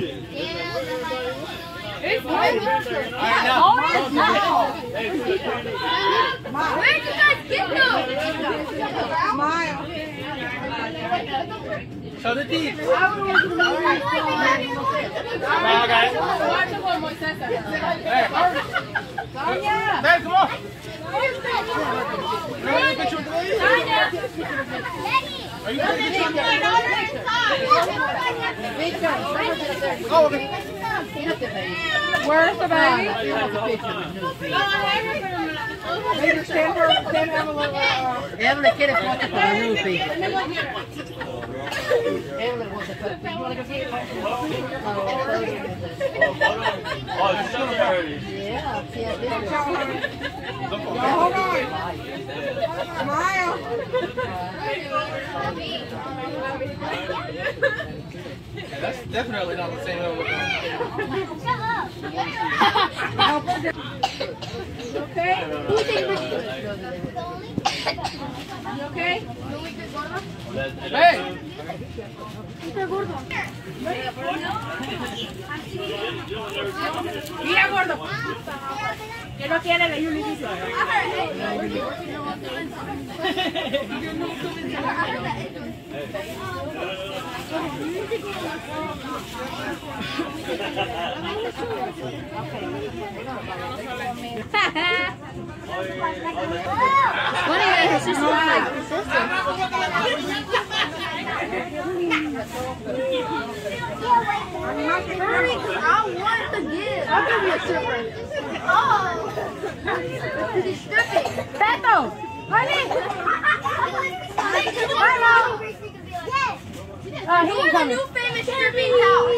It's Where did you guys get those? Smile. Show the teeth. Smile, guys. watch it one more second. Hey, come on. Are you going to get Oh, okay. Where's the baby? Maybe stand her, stand Evelyn. Evelyn quiere foto con la Lucy. Evelyn wants to put. You want to go get it? Oh, this is going to hurt. Yeah, Hold on. Smile. That's definitely not the same over there. Okay? You okay? Hey! Mira, gordo. Que no quiere la Yuli dice. Funny that his sister was like, sister. Hurry, because I want the gift. I'll give you a surprise. Oh. Because he's stripping. Beto, honey. Hello. Yes. He's You're the coming. new famous stripping house.